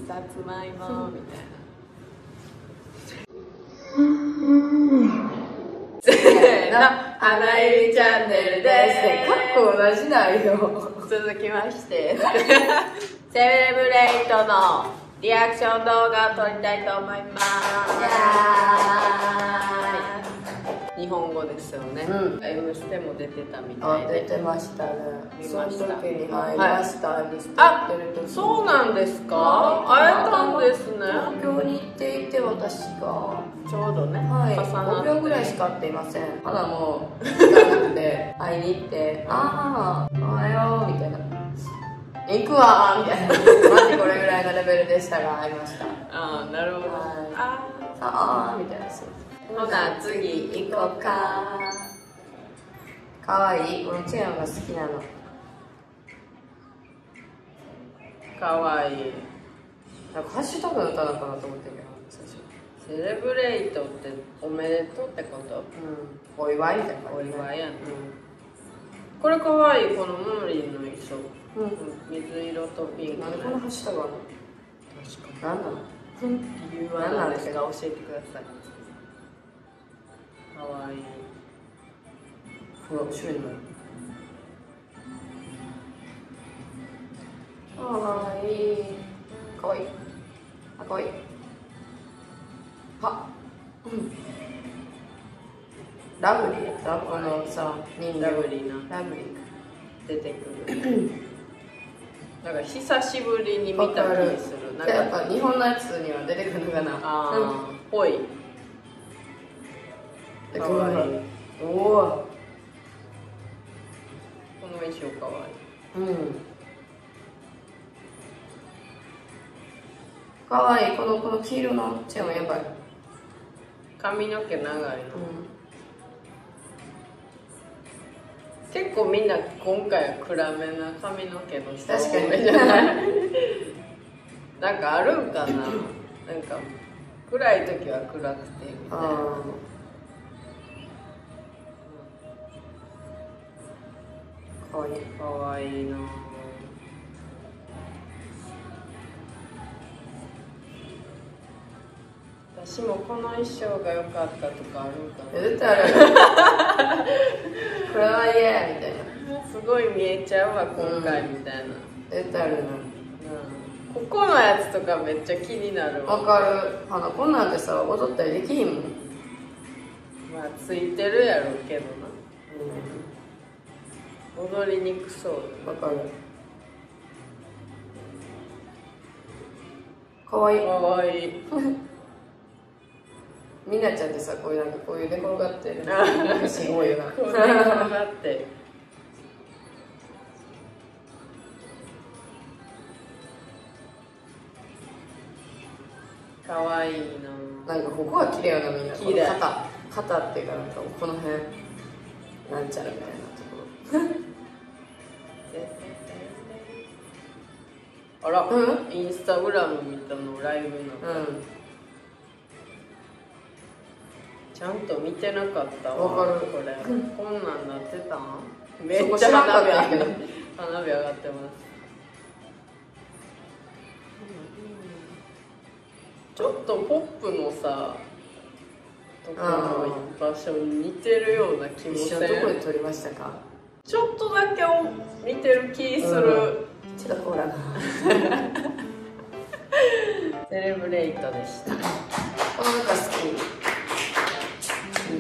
さつまいもみたいな。せーの、花ゆりチャンネルです。 かっこ同じなんよ。 続きましてセレブレイトのリアクション動画を撮りたいと思います。日本語ですよね。Mステも出てたみたいで。 出てましたね。その時に入りました。Mステあ、 出る時。 そうなんですか。会えたんですね。 東京に行っていて、私がちょうどね、 5秒ぐらいしか会っていません。花も時間なくて会いに行って、ああ、おはようみたいな、行くわーみたいな、マジこれぐらいのレベルでしたが会いました。 ああ、なるほど。 ああみたいな。 ほな次行こうか。 かわいい。このチェーンが好きなの。 かわいい。 なんかハッシュタグの歌だかなと思ってるけど、最初。 セレブレイトっておめでとうってこと？ お祝いみたいな。 お祝いやね。これかわいい。このムーリンの衣装。水色とピンク。 なんでこのハッシュタグあるの？ 確かに。 何なの？ 理由は何ですか？教えてください。かわいい。 ほら、後ろにも。かわいい。かわいい。あ、かわいい。は。ラブリー。このさ、 ラブリーな。 ラブリー。 出てくる。なんか久しぶりに見た気がする。なんかやっぱ日本のやつには出てくるのかな。 ああ、ぽい。かわいい。 おお。 この衣装かわいい。 かわいい。この黄色のチェーンはやばい。 髪の毛長いの。結構みんな今回は暗めな髪の毛の人多めじゃない？なんかあるんかな。なんか暗い時は暗くてみたいな。 かわいい。 かわいいな。私もこの衣装が良かったとかあるんかな。 絶対ある。これは嫌みたいな。 すごい見えちゃうわ今回みたいな。 絶対あるな。 ここのやつとかめっちゃ気になるわ。 わかる。こんなんてさ、踊ったりできひんもん。 まあついてるやろうけどな。踊りにくそう。 わかる。かわいい。 かわいい。 みなちゃんってさ、こういう寝転がってる。すごいよな。 こう寝転がって。かわいいな。 なんかここは綺麗よな、みんな。 綺麗。 肩っていうか、なんかこの辺なんちゃらみたいなところ。 あら、インスタグラム見たのライブの。ちゃんと見てなかったわ。 わかる。 これ。こんなんなってたん？めっちゃ花火上がってます。ちょっとポップのさ、とこの場所に似てるような気もせん？ どこで撮りましたか？ ちょっとだけ似てる気する。 ちょっとほらな。 セレブレイトでした。 この歌好き。 考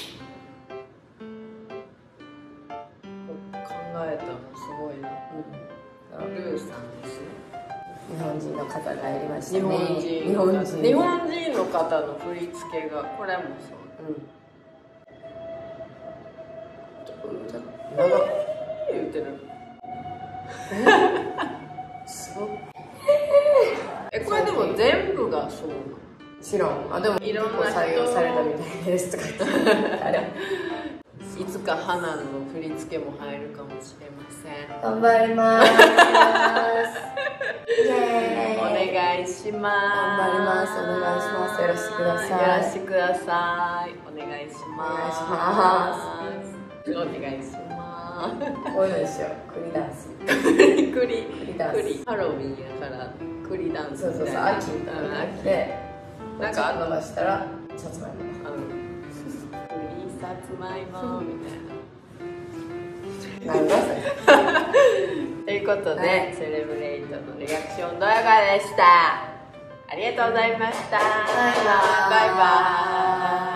えたのすごいな。ルーさんです。 日本人の方がいりましたね。 日本人の方の振り付けがこれもそう。 長っ言ってる。 すごい。 これでも全部がそうなの？ 知らん。でもいろんな人採用されたみたいですとか言っていつか花の振り付けも入るかもしれません。 頑張ります。イエーイ。 お願いします。 頑張ります。お願いします。よろしくください。 よろしくください。お願いします。お願いします。 こういうのですよ。栗ダンス。 栗ダンス。 ハロウィンやから栗ダンスそうそうそう、 みたいな。 秋みたいなうん秋でなんか伸ばしたらさつまいも栗さつまいもみたいな。 なんだそれということで、 はいセレブレイトのリアクション動画でした。ありがとうございました。 バイバーイバイバーイ。